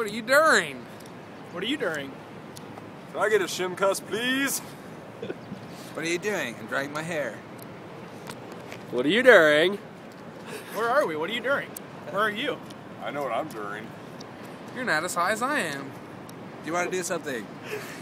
What are you doing? What are you doing? Can I get a shim cuss, please? What are you doing? I'm drying my hair. What are you doing? Where are we? What are you doing? Where are you? I know what I'm doing. You're not as high as I am. Do you want to do something?